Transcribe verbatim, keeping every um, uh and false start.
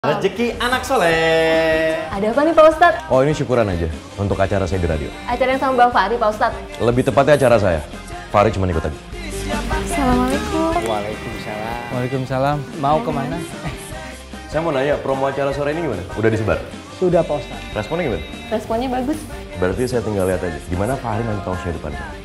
Rezeki anak soleh. Ada apa nih Pak Ustadz? Oh ini syukuran aja untuk acara saya di radio. Acara yang sama Bang Fahri Pak Ustadz? Lebih tepatnya acara saya. Fahri cuma ikut aja. Assalamualaikum. Waalaikumsalam. Waalaikumsalam. Mau kemana? Saya mau nanya, promo acara sore ini gimana? Udah disebar? Sudah Pak Ustadz. Responnya gimana? Responnya bagus. Berarti saya tinggal lihat aja. Gimana Fahri nanti tahu saya depan saya.